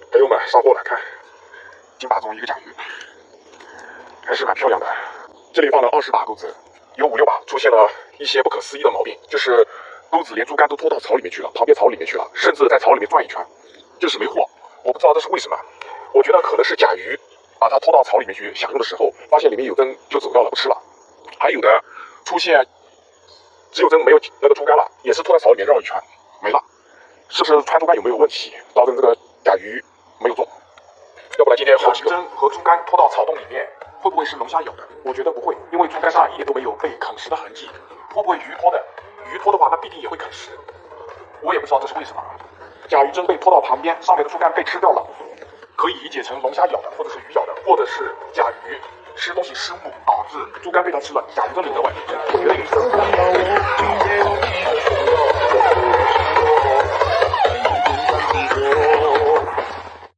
朋友们，上货了，看金把中一个甲鱼，还是蛮漂亮的。这里放了20把钩子，有5、6把出现了一些不可思议的毛病，就是钩子连竹竿都拖到草里面去了，旁边草里面去了，甚至在草里面转一圈，就是没货。我不知道这是为什么，我觉得可能是甲鱼把它拖到草里面去享用的时候，发现里面有针就走掉了，不吃了。还有的出现只有针没有那个竹竿了，也是拖在草里面绕一圈没了。是不是穿竹竿有没有问题，造成这个甲鱼没有中？要不然今天好几个针和竹竿拖到草洞里面，会不会是龙虾咬的？我觉得不会，因为竹竿上一点都没有被啃食的痕迹。会不会鱼拖的？鱼拖的话，那必定也会啃食。我也不知道这是为什么。甲鱼针被拖到旁边，上面的竹竿被吃掉了，可以理解成龙虾咬的，或者是鱼咬的，或者是甲鱼吃东西失误导致竹竿被它吃了，甲鱼针没得问。我觉得也是。